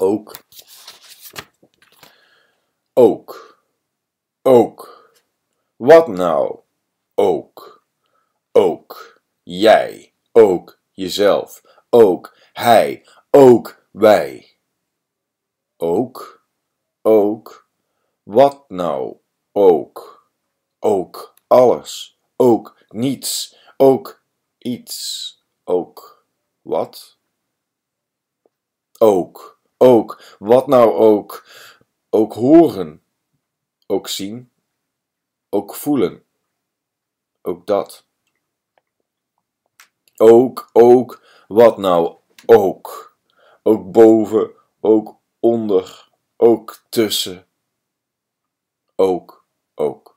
Ook. Ook. Ook. Wat nou? Ook. Ook. Jij. Ook. Jezelf. Ook. Hij. Ook. Wij. Ook. Ook. Wat nou? Ook. Ook. Alles. Ook. Niets. Ook. Iets. Ook. Wat? Ook. Ook. Wat nou ook? Ook horen. Ook zien. Ook voelen. Ook dat. Ook. Ook. Wat nou ook? Ook boven. Ook onder. Ook tussen. Ook. Ook.